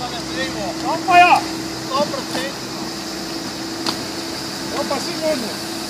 pa ne smemo. Tam pa ja. 100%. Ja pa sigurno.